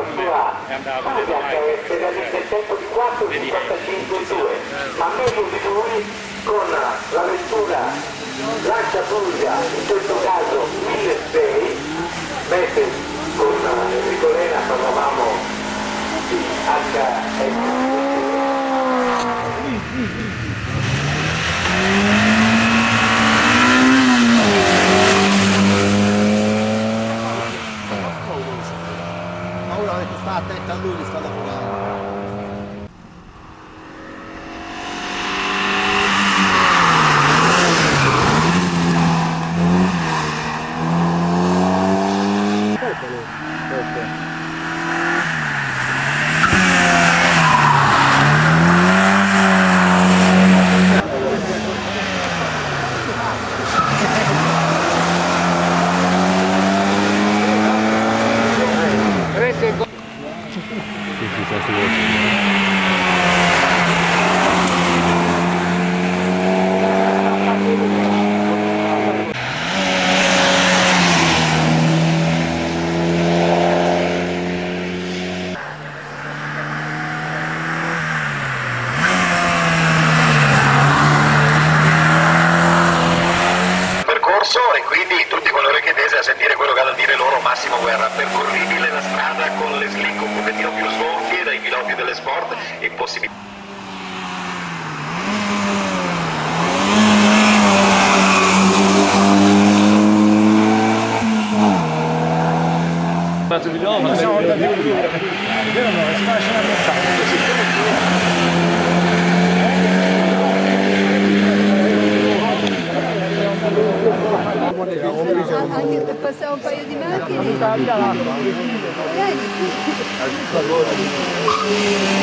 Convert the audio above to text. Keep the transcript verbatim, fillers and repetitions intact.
sua fuga che realizza il tempo di quattro cinquantacinque due, ma meglio di lui con la vettura Lancia Puglia, in questo caso milleseicento, mentre con Enrico Lena parlavamo di H S. Sta attento a lui che sta lavorando. E quindi tutti coloro che desidera sentire quello che ha da dire loro. Massimo Guerra, percorribile la strada con le slick un pochettino più sgonfie dai piloti delle Sport e possibilmente ma siamo andati a vedere, vero no, si lascia una anche per passare un paio di macchine.